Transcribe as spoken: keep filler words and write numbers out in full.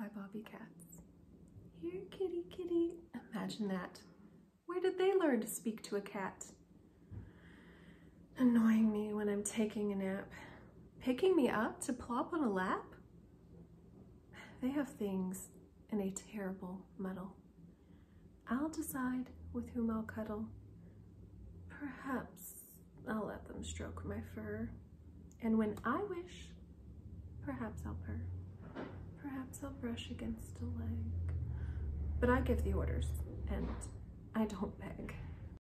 by Bobbie Katz. Here, kitty, kitty. Imagine that. Where did they learn to speak to a cat? Annoying me when I'm taking a nap. Picking me up to plop on a lap? They have things in a terrible muddle. I'll decide with whom I'll cuddle. Perhaps I'll let them stroke my fur. And when I wish, perhaps I'll purr. Perhaps I'll brush against a leg. But I give the orders, and I don't beg.